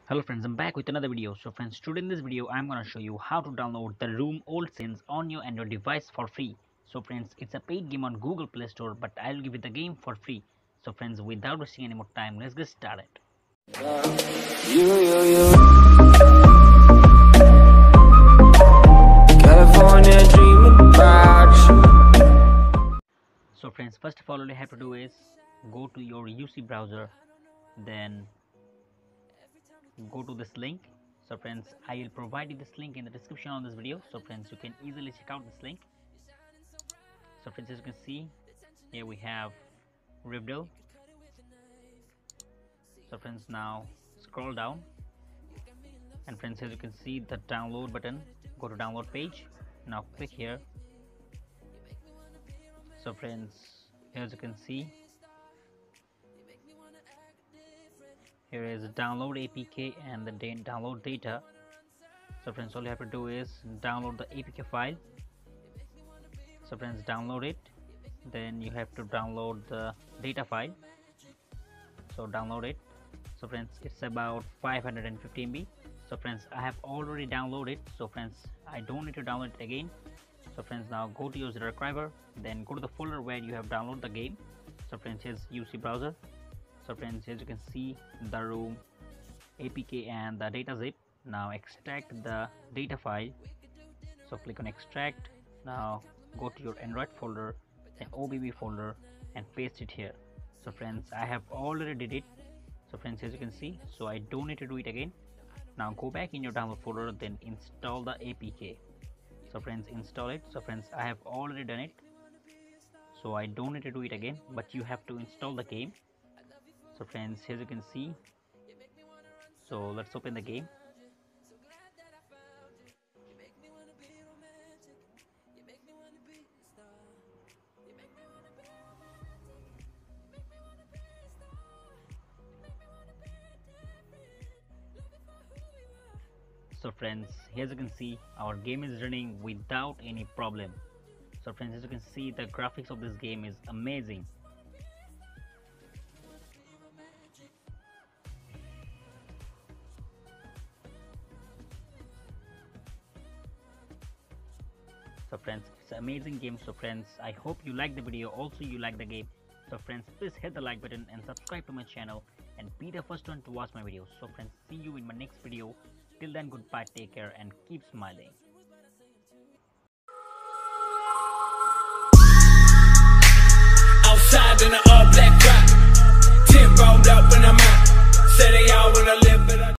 Hello friends, I'm back with another video. So friends, today in this video I'm gonna show you how to download the Room Old Sins on your Android device for free. So friends, it's a paid game on Google Play Store, but I'll give you the game for free. So friends, without wasting any more time, let's get started. California dreaming about you. So friends, first of all you have to do is go to your UC browser, then go to this link. So friends, I will provide you this link in the description on this video, so friends you can easily check out this link. So friends, as you can see, here we have Rivdale. So friends, now scroll down, and friends, as you can see the download button, go to download page. Now click here. So friends, here as you can see, here is download APK and the download data. So friends, all you have to do is download the APK file. So friends, download it, then you have to download the data file. So download it. So friends, it's about 550 MB. So friends, I have already downloaded, so friends I don't need to download it again. So friends, now go to your driver, then go to the folder where you have downloaded the game. So friends, here's UC browser. So friends, as you can see the Room APK and the data zip. Now extract the data file. So click on extract. Now go to your Android folder, then OBB folder, and paste it here. So friends, I have already did it. So friends, as you can see, so I don't need to do it again. Now go back in your download folder, then install the APK. So friends, install it. So friends, I have already done it, so I don't need to do it again, but you have to install the game. So friends, here you can see, so let's open the game. So friends, here you can see our game is running without any problem. So friends, as you can see, the graphics of this game is amazing. So friends, it's an amazing game. So friends, I hope you like the video, also you like the game. So friends, please hit the like button and subscribe to my channel and be the first one to watch my videos. So friends, see you in my next video. Till then, goodbye, take care, and keep smiling. Outside in the all black drop, 10 rolled up when I'm out. Say they all wanna live.